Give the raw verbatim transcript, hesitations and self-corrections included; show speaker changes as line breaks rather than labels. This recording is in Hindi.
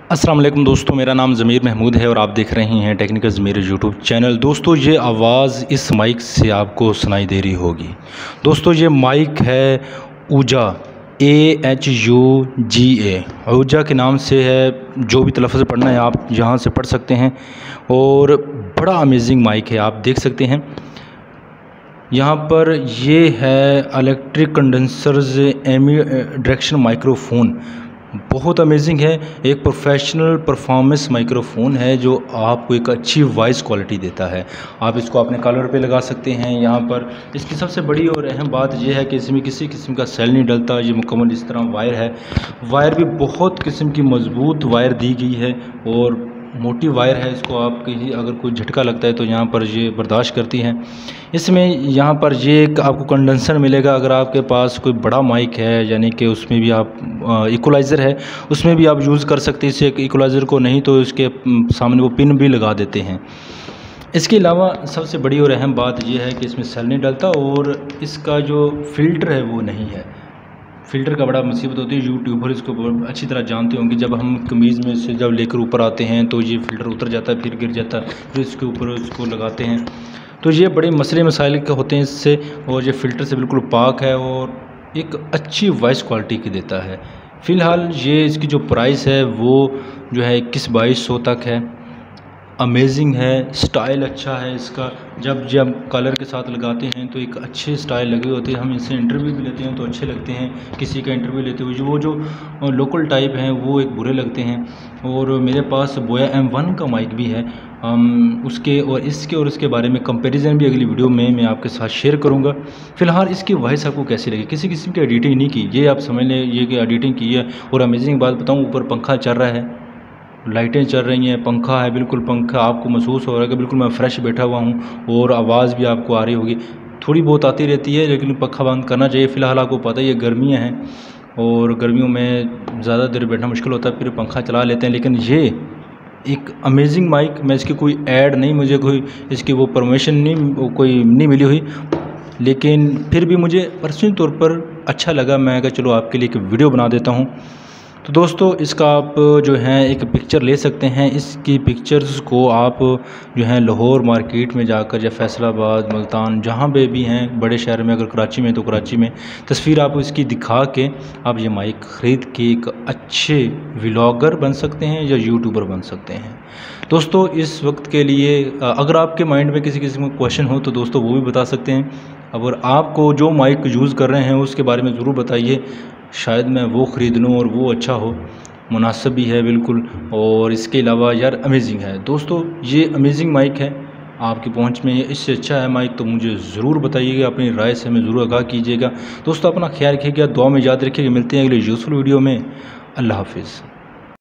अस्सलाम वालेकुम दोस्तों, मेरा नाम ज़मीर महमूद है और आप देख रहे हैं टेक्निकल ज़मीर यूट्यूब चैनल। दोस्तों ये आवाज़ इस माइक से आपको सुनाई दे रही होगी। दोस्तों ये माइक है ऊजा, ए एच यू जी ए, ऊजा के नाम से है। जो भी तलफ़्फ़ुज़ पढ़ना है आप यहाँ से पढ़ सकते हैं और बड़ा अमेजिंग माइक है, आप देख सकते हैं। यहाँ पर ये है electric condensers omni direction microphone, बहुत अमेजिंग है। एक प्रोफेशनल परफॉर्मेंस माइक्रोफोन है जो आपको एक अच्छी वॉइस क्वालिटी देता है। आप इसको अपने कॉलर पे लगा सकते हैं। यहाँ पर इसकी सबसे बड़ी और अहम बात यह है कि इसमें किसी किस्म का सेल नहीं डलता। ये मुकम्मल इस तरह वायर है, वायर भी बहुत किस्म की मजबूत वायर दी गई है और मोटी वायर है। इसको आप कहीं अगर कोई झटका लगता है तो यहाँ पर ये बर्दाश्त करती है। इसमें यहाँ पर ये एक आपको कंडेंसर मिलेगा। अगर आपके पास कोई बड़ा माइक है, यानी कि उसमें भी आप इक्वलाइज़र है, उसमें भी आप यूज़ कर सकते हैं इसे इक्वलाइज़र को, नहीं तो इसके सामने वो पिन भी लगा देते हैं। इसके अलावा सबसे बड़ी और अहम बात यह है कि इसमें सेल नहीं डलता और इसका जो फ़िल्टर है वो नहीं है। फ़िल्टर का बड़ा मुसीबत होती है, यूट्यूबर इसको अच्छी तरह जानते होंगे। जब हम कमीज़ में से जब लेकर ऊपर आते हैं तो ये फ़िल्टर उतर जाता है, फिर गिर जाता है, फिर इसके ऊपर इसको लगाते हैं। तो ये बड़े मसले मसाइल के होते हैं इससे, और ये फ़िल्टर से बिल्कुल पाक है और एक अच्छी वॉइस क्वालिटी की देता है। फ़िलहाल ये इसकी जो प्राइस है वो जो है इक्कीस बाईस सौ तक है। अमेजिंग है, स्टाइल अच्छा है इसका। जब जब कलर के साथ लगाते हैं तो एक अच्छे स्टाइल लगे होते हैं। हम इससे इंटरव्यू भी लेते हैं तो अच्छे लगते हैं। किसी का इंटरव्यू लेते हुए जो वो जो लोकल टाइप हैं वो एक बुरे लगते हैं। और मेरे पास बोया एम वन का माइक भी है। हम उसके और इसके और इसके बारे में कंपैरिजन भी अगली वीडियो में मैं आपके साथ शेयर करूंगा। फ़िलहाल इसकी वॉइस आपको कैसी लगी, किसी किस्म की एडिटिंग नहीं की, ये आप समझ लें ये कि एडिटिंग की है। और अमेजिंग बात बताऊँ, ऊपर पंखा चल रहा है, लाइटें चल रही हैं, पंखा है, बिल्कुल पंखा आपको महसूस हो रहा है कि बिल्कुल मैं फ़्रेश बैठा हुआ हूँ। और आवाज़ भी आपको आ रही होगी, थोड़ी बहुत आती रहती है, लेकिन पंखा बंद करना चाहिए। फ़िलहाल आपको पता है ये गर्मियाँ हैं और गर्मियों में ज़्यादा देर बैठना मुश्किल होता है, फिर पंखा चला लेते हैं। लेकिन ये एक अमेजिंग माइक, मैं इसकी कोई ऐड नहीं, मुझे कोई इसकी वो परमिशन नहीं कोई नहीं मिली हुई, लेकिन फिर भी मुझे पर्सनली तौर पर अच्छा लगा। मैं कहा चलो आपके लिए एक वीडियो बना देता हूँ। तो दोस्तों इसका आप जो है एक पिक्चर ले सकते हैं। इसकी पिक्चर्स को आप जो है लाहौर मार्केट में जाकर या फैसलाबाद, मुल्तान, जहाँ पे भी हैं बड़े शहर में, अगर कराची में तो कराची में तस्वीर आप इसकी दिखा के आप ये माइक ख़रीद के एक अच्छे व्लॉगर बन सकते हैं या यूट्यूबर बन सकते हैं। दोस्तों इस वक्त के लिए अगर आपके माइंड में किसी किस्म का क्वेश्चन हो तो दोस्तों वो भी बता सकते हैं। अगर आपको जो माइक यूज़ कर रहे हैं उसके बारे में ज़रूर बताइए, शायद मैं वो ख़रीद लूँ और वो अच्छा हो, मुनासिब भी है बिल्कुल। और इसके अलावा यार अमेजिंग है दोस्तों, ये अमेजिंग माइक है, आपकी पहुंच में इससे अच्छा है माइक तो मुझे ज़रूर बताइएगा, अपनी राय से हमें ज़रूर आगाह कीजिएगा। दोस्तों अपना ख्याल रखिएगा, दुआ में याद रखिएगा। मिलते हैं अगले यूज़फुल वीडियो में। अल्लाह हाफिज़।